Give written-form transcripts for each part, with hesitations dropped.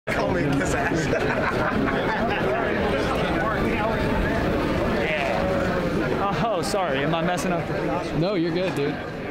Call me his ass. Yeah. Oh, sorry. Am I messing up? No, you're good, dude.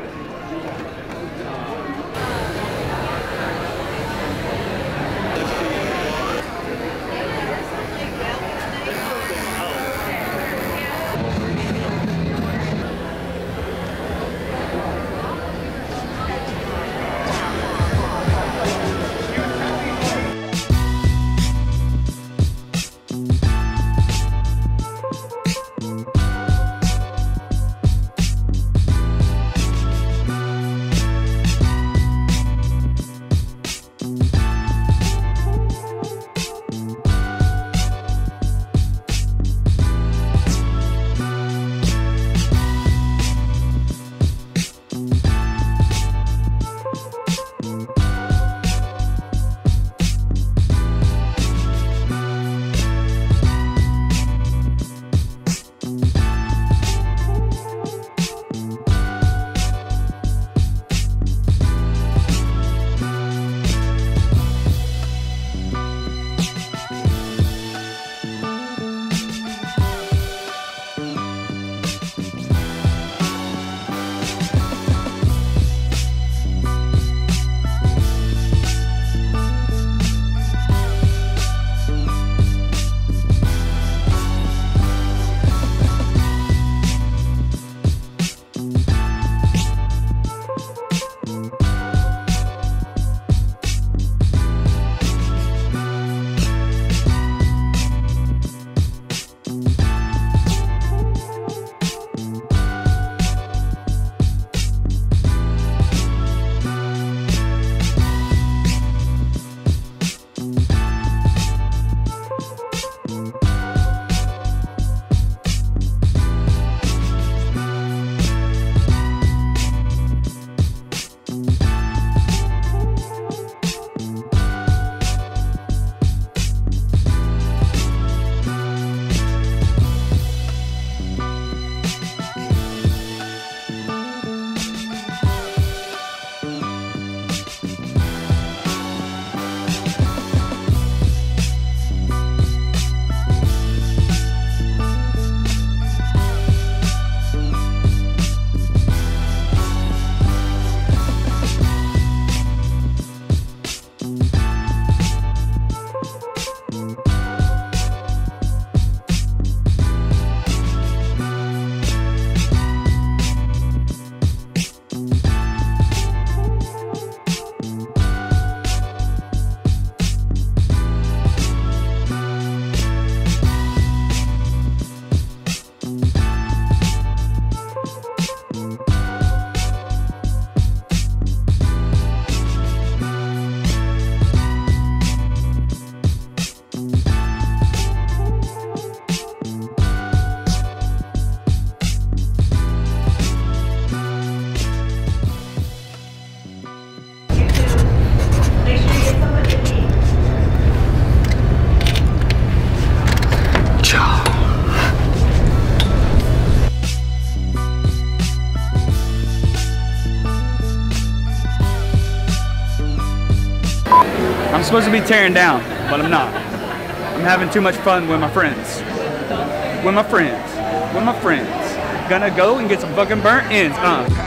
I'm supposed to be tearing down, but I'm not. I'm having too much fun with my friends. With my friends. With my friends. Gonna go and get some fucking burnt ends,